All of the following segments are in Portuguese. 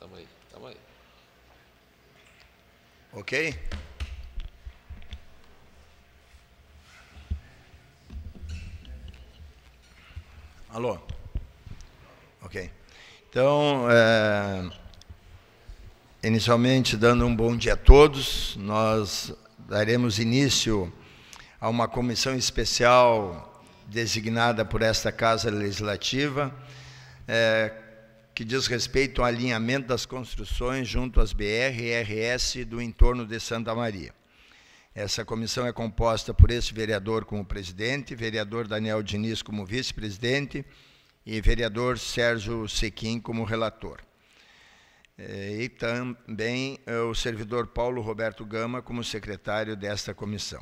Tamo aí. Ok? Alô? Ok. Então, inicialmente, dando um bom dia a todos, nós daremos início a uma comissão especial designada por esta Casa Legislativa, que diz respeito ao alinhamento das construções junto às BR e RS do entorno de Santa Maria. Essa comissão é composta por esse vereador como presidente, vereador Daniel Diniz como vice-presidente e vereador Sérgio Sequim como relator. E também o servidor Paulo Roberto Gama como secretário desta comissão.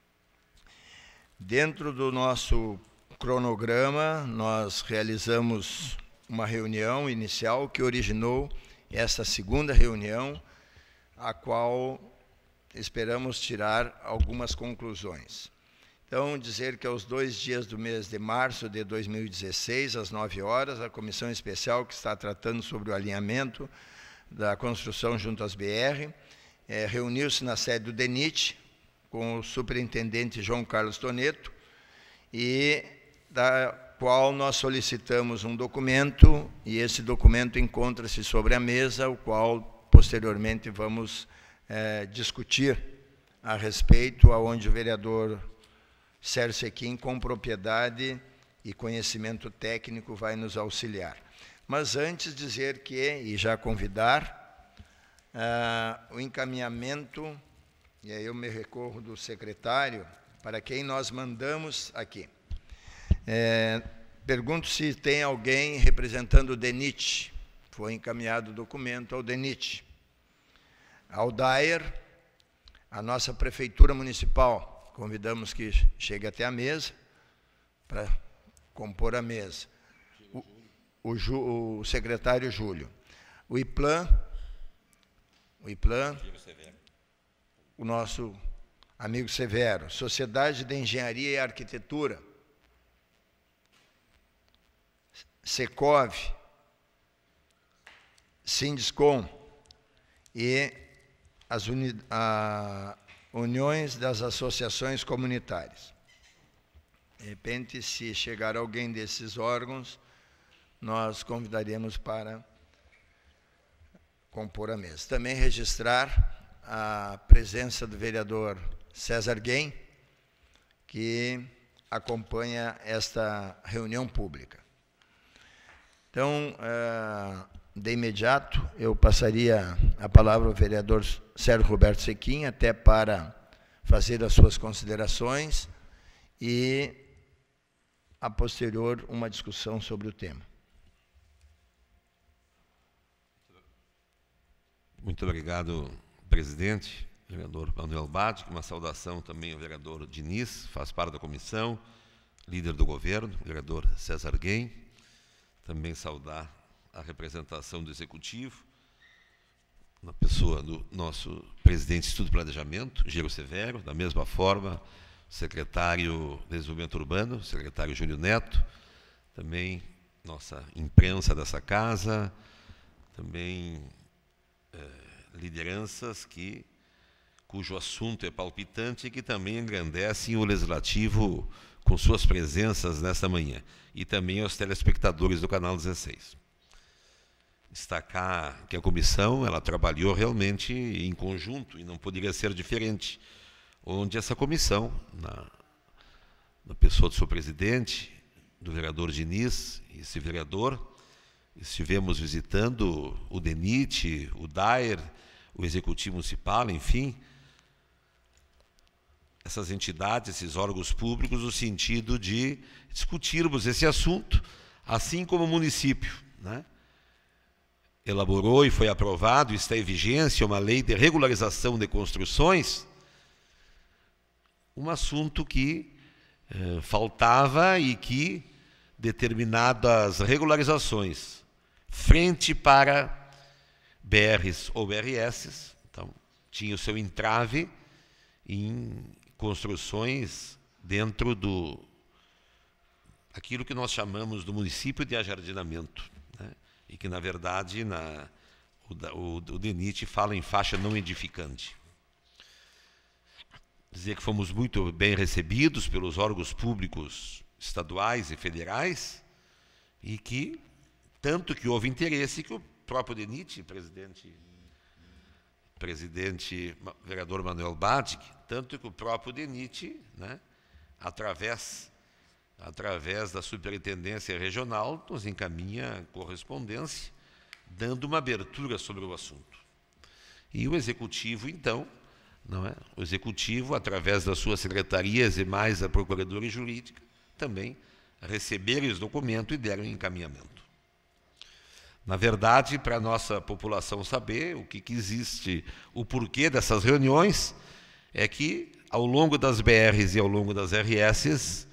Dentro do nosso cronograma, nós realizamos uma reunião inicial que originou esta segunda reunião, a qual esperamos tirar algumas conclusões. Então, dizer que aos 2 dias do mês de março de 2016, às 9 horas, a comissão especial que está tratando sobre o alinhamento da construção junto às BR, reuniu-se na sede do DENIT, com o superintendente João Carlos Toneto, e da qual nós solicitamos um documento, e esse documento encontra-se sobre a mesa, o qual posteriormente vamos discutir a respeito, aonde o vereador Sérgio Sequim, com propriedade e conhecimento técnico, vai nos auxiliar. Mas antes dizer que, e já convidar, o encaminhamento, e aí eu me recorro do secretário, para quem nós mandamos aqui. Pergunto se tem alguém representando o DENIT. Foi encaminhado o documento ao DENIT. Ao DAER, a nossa Prefeitura Municipal. Convidamos que chegue até a mesa, para compor a mesa. O secretário Júlio. O IPLAN, o nosso amigo Severo. Sociedade de Engenharia e Arquitetura. Secov, Sindiscom e as uniões das associações comunitárias. De repente, se chegar alguém desses órgãos, nós convidaremos para compor a mesa. Também registrar a presença do vereador César Guem, que acompanha esta reunião pública. Então, de imediato, eu passaria a palavra ao vereador Sérgio Roberto Sequim, até para fazer as suas considerações e, a posterior, uma discussão sobre o tema. Muito obrigado, presidente, vereador Manuel Badic. Uma saudação também ao vereador Diniz, faz parte da comissão, líder do governo, vereador César Guem. Também saudar a representação do Executivo, na pessoa do nosso presidente do Instituto de Planejamento, Gero Severo, da mesma forma, secretário de Desenvolvimento Urbano, secretário Júlio Neto, também nossa imprensa dessa casa, também lideranças cujo assunto é palpitante e que também engrandecem o Legislativo com suas presenças nesta manhã, e também aos telespectadores do Canal 16. Destacar que a comissão ela trabalhou realmente em conjunto, e não poderia ser diferente, onde essa comissão, na pessoa do seu presidente, do vereador Diniz, esse vereador, estivemos visitando o DENIT, o DAER, o Executivo Municipal, enfim, essas entidades, esses órgãos públicos, no sentido de discutirmos esse assunto, assim como o município, né, elaborou e foi aprovado, está em vigência, uma lei de regularização de construções, um assunto que faltava e que determinadas regularizações, frente para BRs ou BRS, então, tinha o seu entrave em construções dentro aquilo que nós chamamos do município de ajardinamento, né? E que, na verdade, o DENIT fala em faixa não edificante. Dizer que fomos muito bem recebidos pelos órgãos públicos estaduais e federais, e que, tanto que houve interesse que o próprio DENIT, presidente vereador Manuel Badic, tanto que o próprio DENIT, né, através da superintendência regional, nos encaminha correspondência, dando uma abertura sobre o assunto. E o Executivo, então, não é? O Executivo, através das suas secretarias e mais a Procuradoria Jurídica, também receberam esse documento e deram encaminhamento. Na verdade, para a nossa população saber o que existe, o porquê dessas reuniões, é que, ao longo das BRs e ao longo das RSs,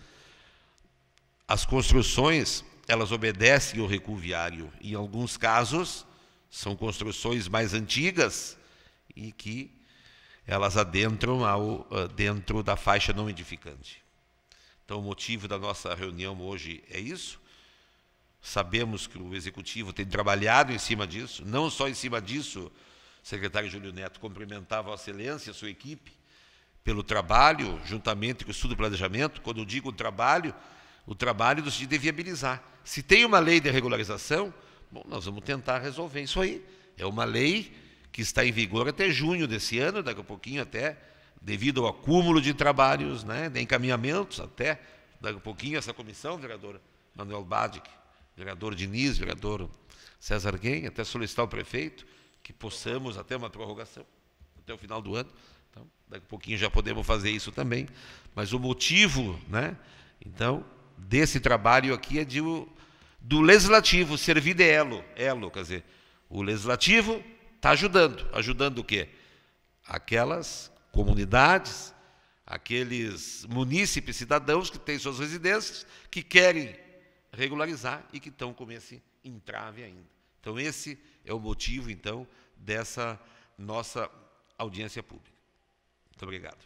as construções, elas obedecem ao recuo viário. Em alguns casos, são construções mais antigas e que elas adentram dentro da faixa não edificante. Então, o motivo da nossa reunião hoje é isso. Sabemos que o Executivo tem trabalhado em cima disso, não só em cima disso, secretário Júlio Neto, cumprimentar Vossa Excelência e a sua equipe pelo trabalho, juntamente com o estudo e planejamento. Quando eu digo o trabalho no sentido de viabilizar. Se tem uma lei de regularização, bom, nós vamos tentar resolver isso aí. É uma lei que está em vigor até junho desse ano, daqui a pouquinho até, devido ao acúmulo de trabalhos, né, de encaminhamentos, até daqui a pouquinho essa comissão, vereador Manuel Badic, vereador Diniz, vereador César Guem, até solicitar ao prefeito que possamos até uma prorrogação até o final do ano. Então, daqui a pouquinho já podemos fazer isso também. Mas o motivo, né, então, desse trabalho aqui é do Legislativo servir de elo, quer dizer, o Legislativo está ajudando o quê? Aquelas comunidades, aqueles munícipes, cidadãos que têm suas residências, que querem regularizar e que estão com esse entrave ainda. Então, esse é o motivo, então, dessa nossa audiência pública. Muito obrigado.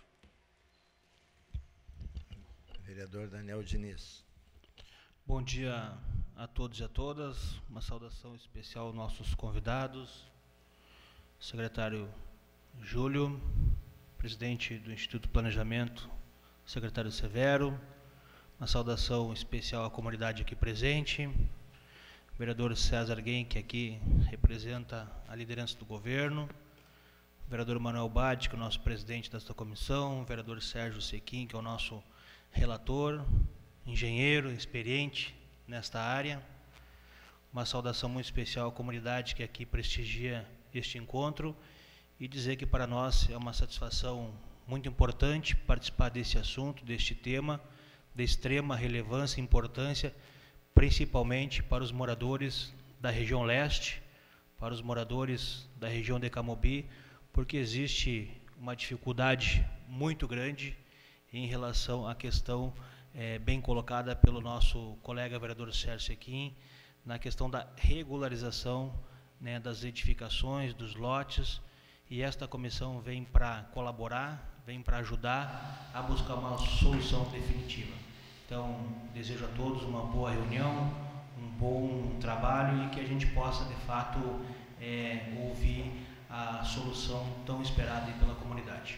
Vereador Daniel Diniz. Bom dia a todos e a todas. Uma saudação especial aos nossos convidados, secretário Júlio, presidente do Instituto de Planejamento, secretário Severo. Uma saudação especial à comunidade aqui presente, vereador César Guem, que aqui representa a liderança do governo, vereador Manuel Badic, que é o nosso presidente desta comissão, vereador Sérgio Sequim, que é o nosso relator, engenheiro, experiente nesta área. Uma saudação muito especial à comunidade que aqui prestigia este encontro e dizer que para nós é uma satisfação muito importante participar desse assunto, deste tema, de extrema relevância e importância, principalmente para os moradores da região leste, para os moradores da região de Camobi, porque existe uma dificuldade muito grande em relação à questão bem colocada pelo nosso colega vereador Sérgio Sequim, na questão da regularização, né, das edificações, dos lotes, e esta comissão vem para colaborar, vem para ajudar a buscar uma solução definitiva. Então, desejo a todos uma boa reunião, um bom trabalho e que a gente possa, de fato, ouvir a solução tão esperada pela comunidade.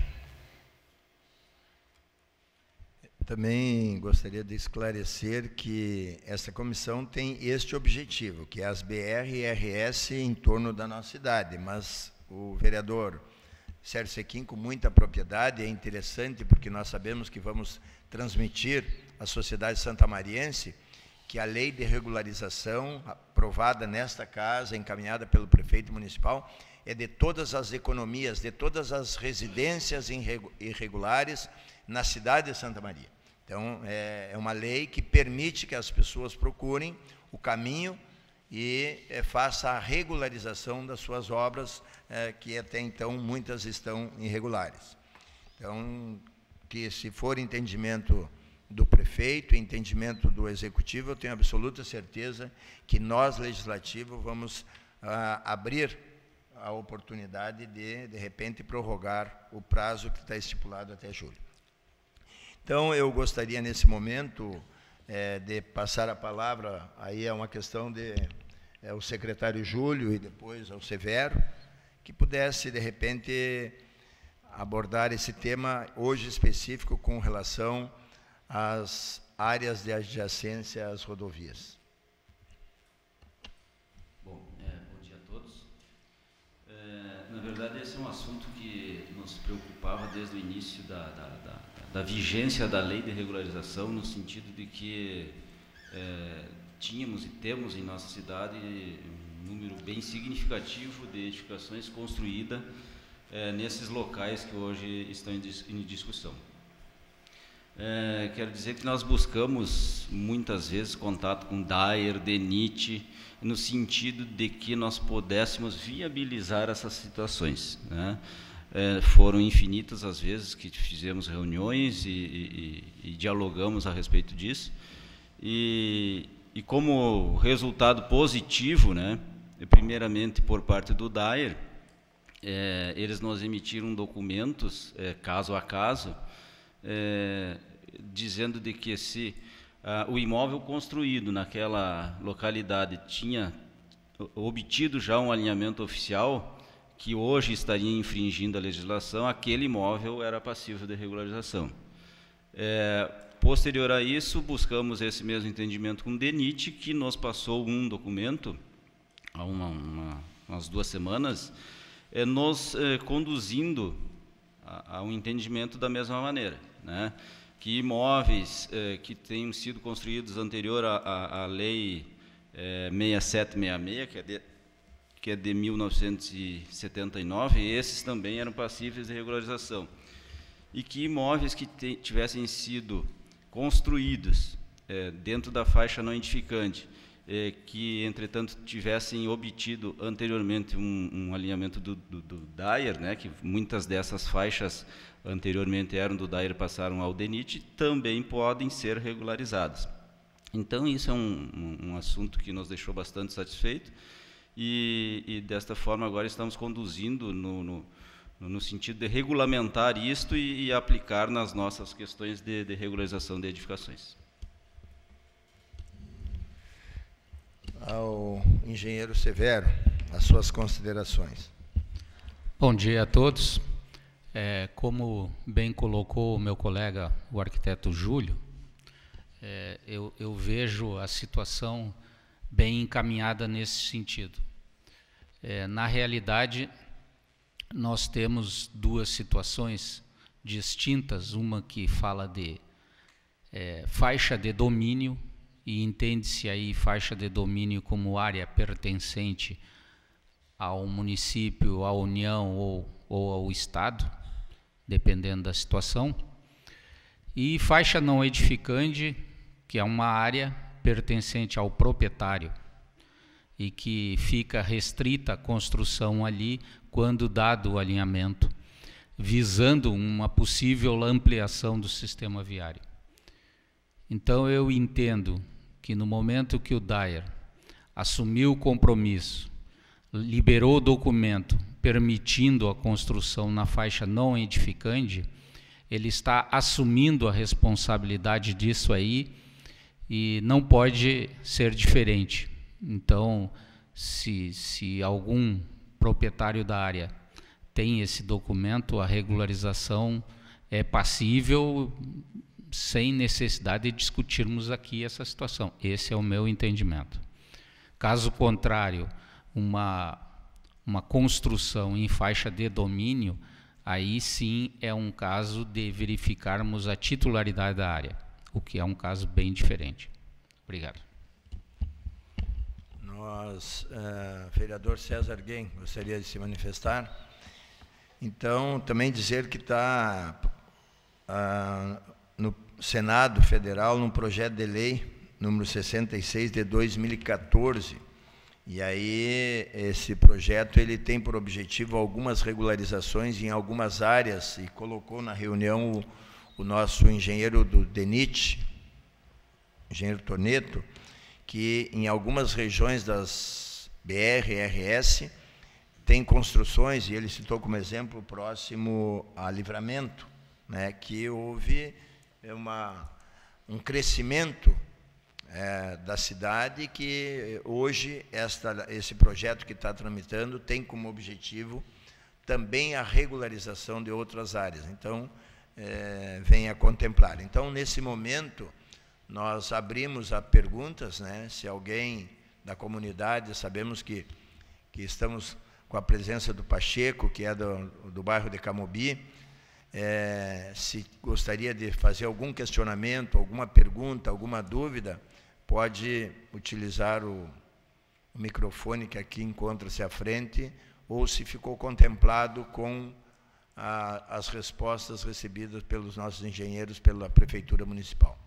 Também gostaria de esclarecer que essa comissão tem este objetivo, que é as BR e RS em torno da nossa cidade, mas o vereador Sérgio Sequim, com muita propriedade, é interessante porque nós sabemos que vamos transmitir à sociedade santamariense que a lei de regularização aprovada nesta casa, encaminhada pelo prefeito municipal, é de todas as economias, de todas as residências irregulares na cidade de Santa Maria. Então, é uma lei que permite que as pessoas procurem o caminho e faça a regularização das suas obras, que até então muitas estão irregulares. Então, que se for entendimento do prefeito, entendimento do executivo, eu tenho absoluta certeza que nós, legislativo, vamos abrir a oportunidade de repente, prorrogar o prazo que está estipulado até julho. Então, eu gostaria, nesse momento, de passar a palavra, aí é uma questão de ao secretário Júlio e depois ao Severo, que pudesse, de repente, abordar esse tema hoje específico com relação às áreas de adjacência às rodovias. Bom dia a todos. Na verdade, esse é um assunto que nos preocupava desde o início da vigência da lei de regularização, no sentido de que tínhamos e temos em nossa cidade um número bem significativo de edificações construídas nesses locais que hoje estão em discussão. Quero dizer que nós buscamos muitas vezes contato com DAER, DENIT, no sentido de que nós pudéssemos viabilizar essas situações, né? Foram infinitas as vezes que fizemos reuniões e dialogamos a respeito disso, e como resultado positivo, né, primeiramente por parte do DAER, eles nos emitiram documentos, caso a caso, dizendo de que se o imóvel construído naquela localidade tinha obtido já um alinhamento oficial, que hoje estaria infringindo a legislação, aquele imóvel era passível de regularização. Posterior a isso, buscamos esse mesmo entendimento com o DENIT, que nos passou um documento, há umas 2 semanas, nos conduzindo a um entendimento da mesma maneira, né? Que imóveis que tenham sido construídos anterior à lei 6766, que é de 1979, esses também eram passíveis de regularização. E que imóveis que tivessem sido construídos dentro da faixa não edificante, que, entretanto, tivessem obtido anteriormente um alinhamento do DAER, né, que muitas dessas faixas anteriormente eram do DAER, passaram ao DENIT, também podem ser regularizadas. Então, isso é um assunto que nos deixou bastante satisfeito, e desta forma agora estamos conduzindo no sentido de regulamentar isto e aplicar nas nossas questões de regularização de edificações. Ao engenheiro Severo, as suas considerações. Bom dia a todos. Como bem colocou o meu colega, o arquiteto Júlio, eu vejo a situação bem encaminhada nesse sentido. Na realidade, nós temos 2 situações distintas, uma que fala de faixa de domínio, e entende-se aí faixa de domínio como área pertencente ao município, à União ou ao Estado, dependendo da situação, e faixa não edificante, que é uma área pertencente ao proprietário e que fica restrita a construção ali quando dado o alinhamento, visando uma possível ampliação do sistema viário. Então eu entendo que no momento que o DAER assumiu o compromisso, liberou o documento permitindo a construção na faixa não edificante, ele está assumindo a responsabilidade disso aí e não pode ser diferente. Então, se algum proprietário da área tem esse documento, a regularização é passível sem necessidade de discutirmos aqui essa situação. Esse é o meu entendimento. Caso contrário, uma construção em faixa de domínio, aí sim é um caso de verificarmos a titularidade da área, o que é um caso bem diferente. Obrigado. Vereador César Guem, gostaria de se manifestar. Então, também dizer que está no Senado Federal, num projeto de lei número 66 de 2014, e aí esse projeto ele tem por objetivo algumas regularizações em algumas áreas, e colocou na reunião o nosso engenheiro do DENIT, engenheiro Toneto, que em algumas regiões das BR-RS tem construções, e ele citou como exemplo próximo a Livramento, né, que houve um crescimento da cidade, que hoje esse projeto que está tramitando tem como objetivo também a regularização de outras áreas. Então, vem a contemplar. Então, nesse momento, nós abrimos a perguntas, né? Se alguém da comunidade, sabemos que estamos com a presença do Pacheco, que é do bairro de Camobi, se gostaria de fazer algum questionamento, alguma pergunta, alguma dúvida, pode utilizar o microfone que aqui encontra-se à frente, ou se ficou contemplado com as respostas recebidas pelos nossos engenheiros, pela Prefeitura Municipal.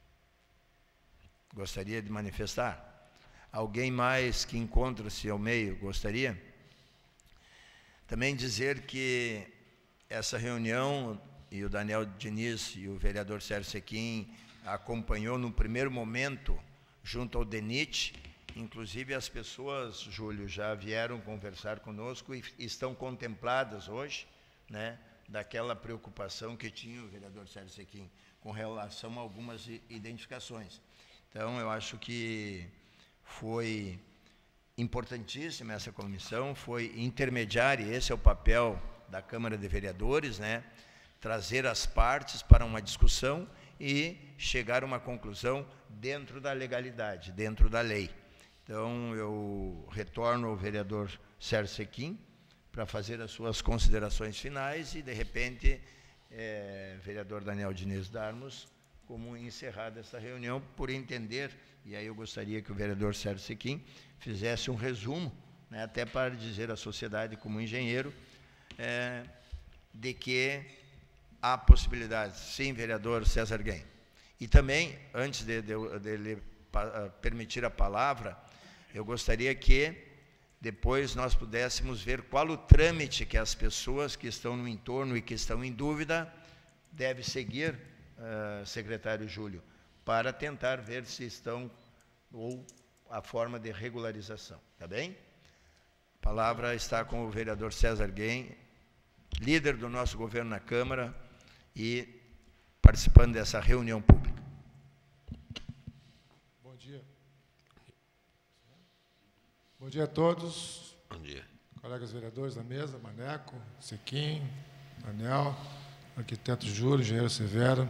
Gostaria de manifestar? Alguém mais que encontra-se ao meio gostaria? Também dizer que essa reunião, e o Daniel Diniz e o vereador Sérgio Sequim acompanhou no primeiro momento, junto ao DENIT, inclusive as pessoas, Júlio, já vieram conversar conosco e estão contempladas hoje, né, daquela preocupação que tinha o vereador Sérgio Sequim com relação a algumas identificações. Então, eu acho que foi importantíssima essa comissão, foi intermediária, esse é o papel da Câmara de Vereadores, né, trazer as partes para uma discussão e chegar a uma conclusão dentro da legalidade, dentro da lei. Então, eu retorno ao vereador Sérgio Sequim para fazer as suas considerações finais e, de repente, vereador Daniel Diniz darmos como encerrada essa reunião, por entender, e aí eu gostaria que o vereador Sérgio Sequim fizesse um resumo, né, até para dizer à sociedade, como engenheiro, de que há possibilidades. Sim, vereador César Guem. E também, antes de lhe permitir a palavra, eu gostaria que depois nós pudéssemos ver qual o trâmite que as pessoas que estão no entorno e que estão em dúvida devem seguir, secretário Júlio, para tentar ver se estão, ou a forma de regularização. Tá bem? A palavra está com o vereador César Guem, líder do nosso governo na Câmara e participando dessa reunião pública. Bom dia. Bom dia a todos. Bom dia. Colegas vereadores da mesa, Maneco, Sequim, Daniel, arquiteto Júlio, engenheiro Severo.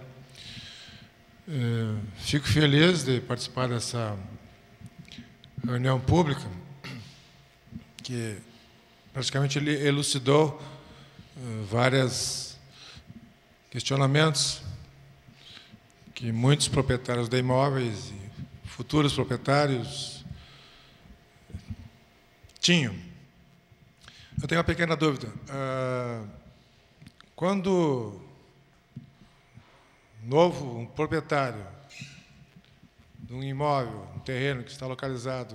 Fico feliz de participar dessa reunião pública, que praticamente elucidou vários questionamentos que muitos proprietários de imóveis e futuros proprietários tinham. Eu tenho uma pequena dúvida. Quando um proprietário de um imóvel, um terreno que está localizado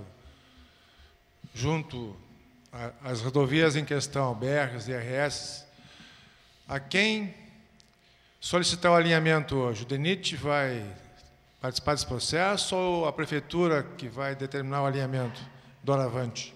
junto às rodovias em questão, BRs e IRS, a quem solicitar o alinhamento hoje? O DENIT vai participar desse processo ou a Prefeitura que vai determinar o alinhamento do Alavante?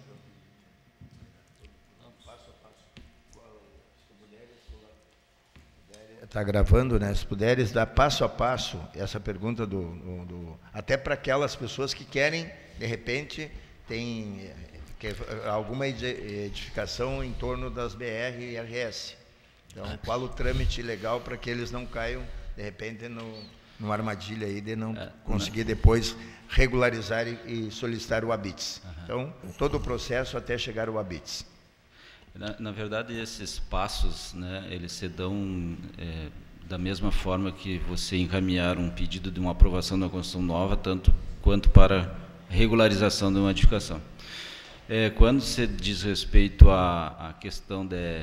Está gravando, né? Se puderes dar passo a passo essa pergunta até para aquelas pessoas que querem, de repente, tem alguma edificação em torno das BR e IRS. Então, qual o trâmite legal para que eles não caiam, de repente, numa armadilha aí de não conseguir depois regularizar e solicitar o ABITS. Então, todo o processo até chegar ao ABITS. Na verdade, esses passos, né, eles se dão da mesma forma que você encaminhar um pedido de uma aprovação de uma construção nova, tanto quanto para regularização de uma edificação. Quando se diz respeito à questão de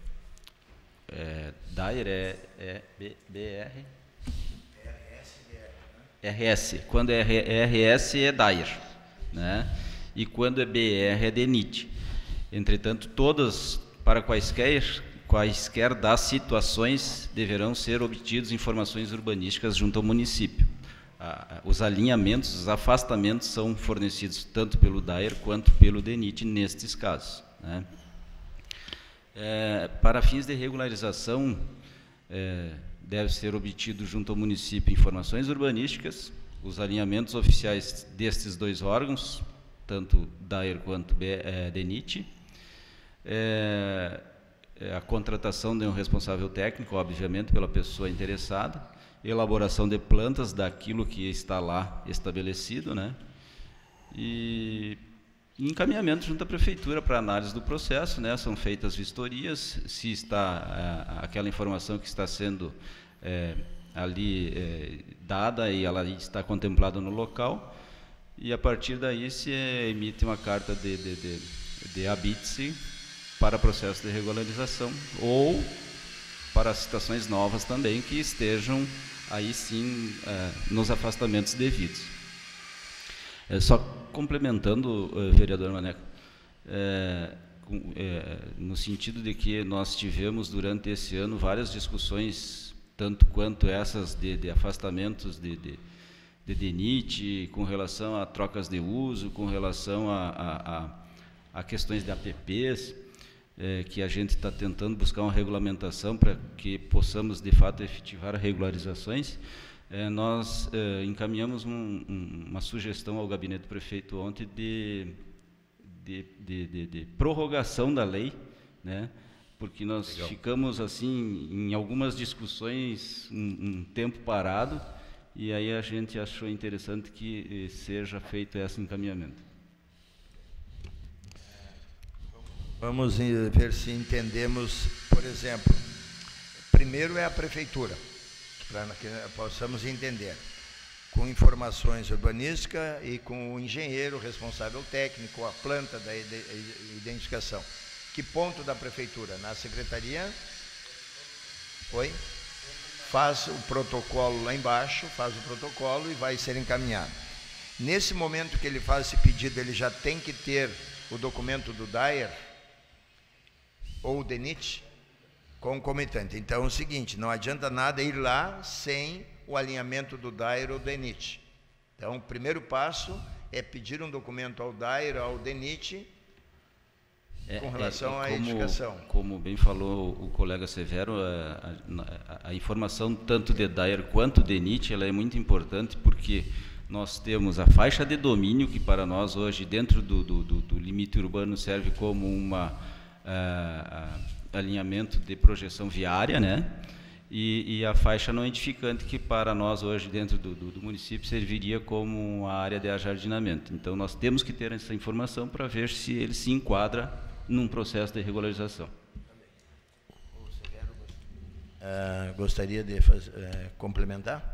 DAIR, BR? RS. Quando é RS é DAIR, né? E quando é BR é DENIT. Entretanto, todas, para quaisquer das situações, deverão ser obtidas informações urbanísticas junto ao município. Os alinhamentos, os afastamentos são fornecidos tanto pelo DAIR quanto pelo DENIT nestes casos, né? Para fins de regularização, deve ser obtido junto ao município informações urbanísticas os alinhamentos oficiais destes dois órgãos, tanto DAER quanto DENIT, a contratação de um responsável técnico, obviamente, pela pessoa interessada, elaboração de plantas daquilo que está lá estabelecido, né? E encaminhamento junto à prefeitura para análise do processo, né? São feitas vistorias, se está aquela informação que está sendo ali dada e ela está contemplada no local, e a partir daí se emite uma carta de habite para processo de regularização ou para situações novas também que estejam aí sim nos afastamentos devidos. Só complementando, vereador Maneco, no sentido de que nós tivemos durante esse ano várias discussões, tanto quanto essas de afastamentos de DENIT, com relação a trocas de uso, com relação a questões de APPs, que a gente está tentando buscar uma regulamentação para que possamos, de fato, efetivar regularizações. Nós encaminhamos uma sugestão ao gabinete do prefeito ontem de prorrogação da lei, né? Porque nós ficamos assim em algumas discussões um tempo parado, e aí a gente achou interessante que seja feito esse encaminhamento. Vamos ver se entendemos, por exemplo, primeiro é a prefeitura, para que possamos entender, com informações urbanísticas e com o engenheiro responsável técnico, a planta da identificação. Que ponto da prefeitura? Na secretaria? Oi? Faz o protocolo lá embaixo, faz o protocolo e vai ser encaminhado. Nesse momento que ele faz esse pedido, ele já tem que ter o documento do DAER ou o DENIT concomitante. Então é o seguinte, não adianta nada ir lá sem o alinhamento do DAER ou do DENIT. Então o primeiro passo é pedir um documento ao DAER ou ao DENIT com relação à edificação. Como bem falou o colega Severo, a informação tanto de DAER quanto de DENIT, ela é muito importante, porque nós temos a faixa de domínio, que para nós hoje, dentro do limite urbano, serve como alinhamento de projeção viária, né? E a faixa não edificante, que para nós hoje, dentro do município, serviria como uma área de ajardinamento. Então, nós temos que ter essa informação para ver se ele se enquadra num processo de regularização. Gostaria de complementar?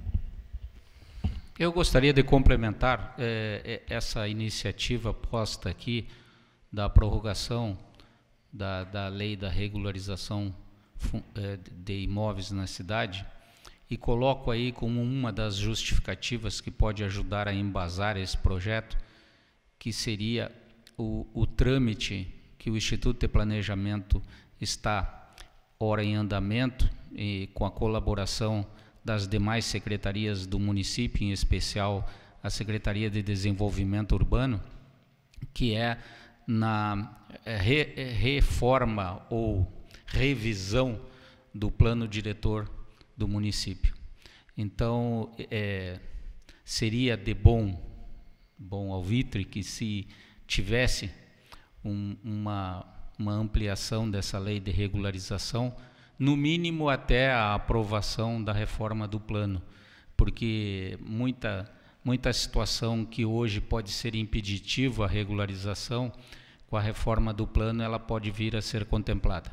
Eu gostaria de complementar essa iniciativa posta aqui da prorrogação da lei da regularização de imóveis na cidade, e coloco aí como uma das justificativas que pode ajudar a embasar esse projeto, que seria o trâmite que o Instituto de Planejamento está ora em andamento, e com a colaboração das demais secretarias do município, em especial a Secretaria de Desenvolvimento Urbano, que é na reforma ou revisão do plano diretor do município. Então, seria de bom alvitre que se tivesse uma ampliação dessa lei de regularização, no mínimo até a aprovação da reforma do plano, porque muita situação que hoje pode ser impeditiva à regularização, com a reforma do plano ela pode vir a ser contemplada.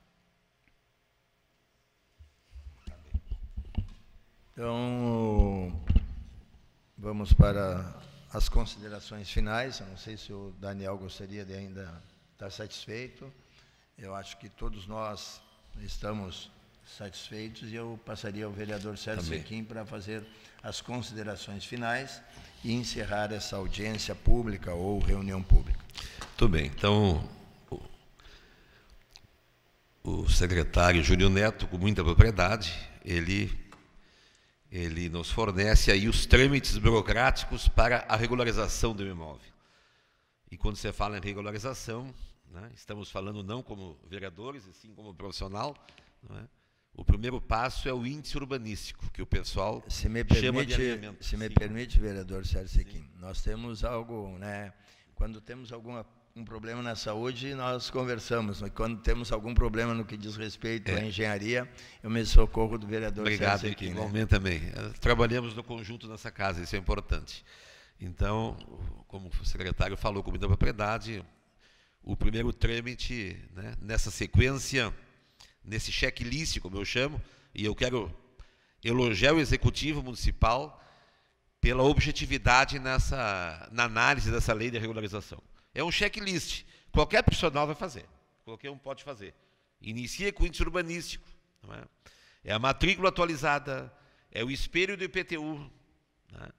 Então, vamos para as considerações finais. Eu não sei se o Daniel gostaria de ainda estar satisfeito. Eu acho que todos nós estamos satisfeitos, e eu passaria ao vereador Sérgio Sequim para fazer as considerações finais e encerrar essa audiência pública ou reunião pública. Muito bem. Então, o secretário Júlio Neto, com muita propriedade, ele nos fornece aí os trâmites burocráticos para a regularização do imóvel. E quando você fala em regularização, né, estamos falando não como vereadores, e sim como profissional, não é? O primeiro passo é o índice urbanístico, que o pessoal chama de alinhamento. Se me permite, vereador Sérgio Sequim, nós temos algo, né? Quando temos um problema na saúde, nós conversamos. Mas quando temos algum problema no que diz respeito à engenharia, eu me socorro do vereador Obrigado, Sérgio Sequim. igualmente também. Trabalhamos no conjunto nessa casa, isso é importante. Então, como o secretário falou com muita propriedade, o primeiro trâmite, né, nessa sequência, nesse checklist, como eu chamo, e eu quero elogiar o Executivo Municipal pela objetividade na análise dessa lei de regularização. É um checklist, qualquer profissional vai fazer, qualquer um pode fazer. Inicia com o índice urbanístico, não é? É a matrícula atualizada, é o espelho do IPTU, né?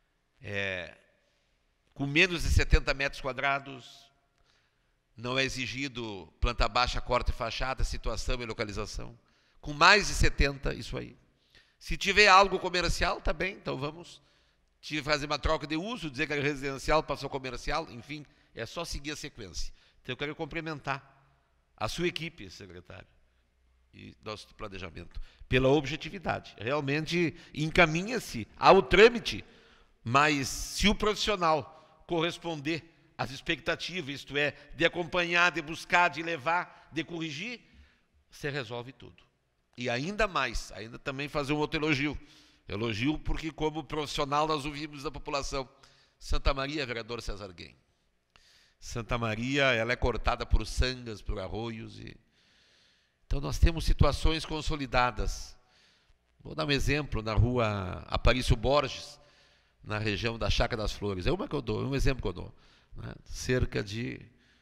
Com menos de 70 metros quadrados, não é exigido planta baixa, corte e fachada, situação e localização. Com mais de 70, isso aí. Se tiver algo comercial, tá bem, então vamos fazer uma troca de uso, dizer que era residencial, passou comercial, enfim, é só seguir a sequência. Então eu quero cumprimentar a sua equipe, secretário, e nosso planejamento, pela objetividade. Realmente encaminha-se ao trâmite, mas se o profissional corresponder às expectativas, isto é, de acompanhar, de buscar, de levar, de corrigir, você resolve tudo. E ainda mais, ainda também fazer um outro elogio. Elogio porque, como profissional, nós ouvimos da população. Santa Maria, vereador César Guem. Santa Maria, ela é cortada por sangas, por arroios. Então, nós temos situações consolidadas. Vou dar um exemplo, na rua Aparício Borges, na região da Chácara das Flores. É um exemplo que eu dou. Né? Cerca de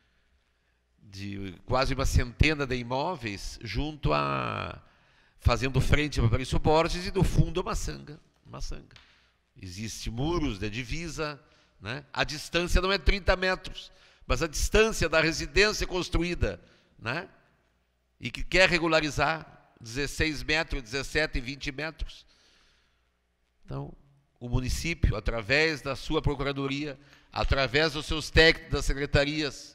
quase uma centena de imóveis fazendo frente para Aparício Borges, e do fundo uma sanga. Existem muros de divisa, né? A distância não é 30 metros, mas a distância da residência construída, né? E que quer regularizar 16 metros, 17 e 20 metros. Então, o município, através da sua procuradoria, através dos seus técnicos das secretarias,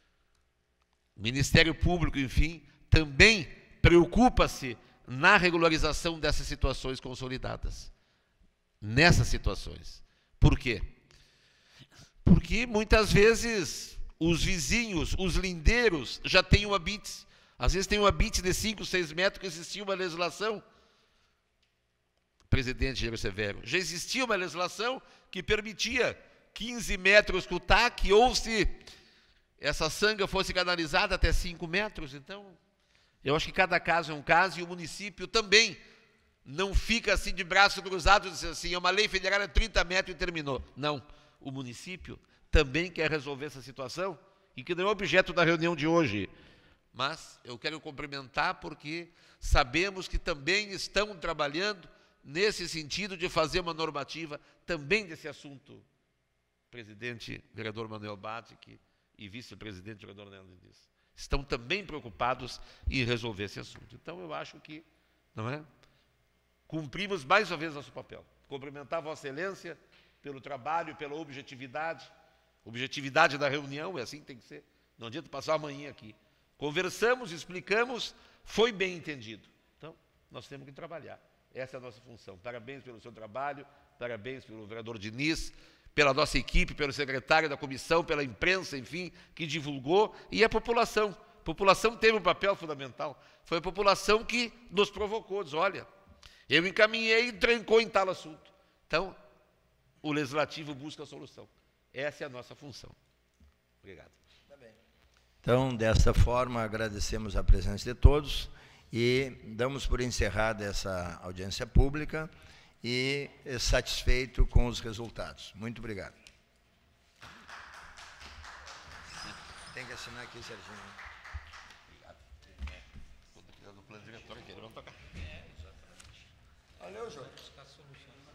Ministério Público, enfim, também preocupa-se na regularização dessas situações consolidadas. Nessas situações. Por quê? Porque muitas vezes os vizinhos, os lindeiros, já têm um habite. Às vezes tem um habite de 5, 6 metros, que existia uma legislação, presidente Diego Severo, já existia uma legislação que permitia 15 metros com o TAC, ou se essa sanga fosse canalizada até 5 metros. Então, eu acho que cada caso é um caso, e o município também não fica assim de braço cruzado e diz assim, é uma lei federal de 30 metros e terminou. Não, o município também quer resolver essa situação, e que não é objeto da reunião de hoje. Mas eu quero cumprimentar porque sabemos que também estão trabalhando nesse sentido de fazer uma normativa também desse assunto. Presidente, vereador Manuel Batic e vice-presidente, vereador Nélio Diniz, estão também preocupados em resolver esse assunto. Então, eu acho que, não é? Cumprimos mais uma vez nosso papel. Cumprimentar Vossa Excelência pelo trabalho, pela objetividade. Objetividade da reunião, é assim que tem que ser. Não adianta passar amanhã aqui. Conversamos, explicamos, foi bem entendido. Então, nós temos que trabalhar. Essa é a nossa função. Parabéns pelo seu trabalho, parabéns pelo vereador Diniz, pela nossa equipe, pelo secretário da comissão, pela imprensa, enfim, que divulgou, e a população. A população teve um papel fundamental. Foi a população que nos provocou, diz, olha, eu encaminhei e trancou em tal assunto. Então, o Legislativo busca a solução. Essa é a nossa função. Obrigado. Tá bem. Então, desta forma, agradecemos a presença de todos e damos por encerrada essa audiência pública e satisfeito com os resultados. Muito obrigado. Tem que assinar aqui, Serginho. Obrigado. No plano diretor aqui, vamos tocar. Valeu, João.